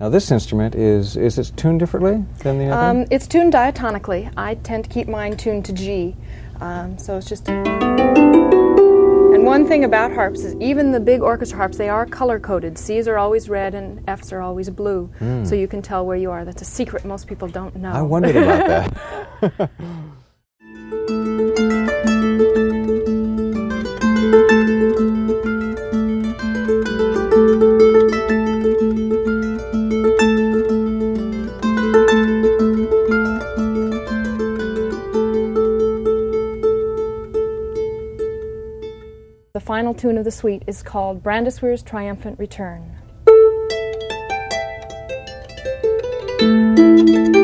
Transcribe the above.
Now this instrument is it tuned differently than the other? It's tuned diatonically. I tend to keep mine tuned to G. So it's just... And one thing about harps is even the big orchestra harps, they are color-coded. C's are always red and F's are always blue. So you can tell where you are. That's a secret most people don't know. I wondered about that. The final tune of the suite is called Brandisweer's Triumphant Return.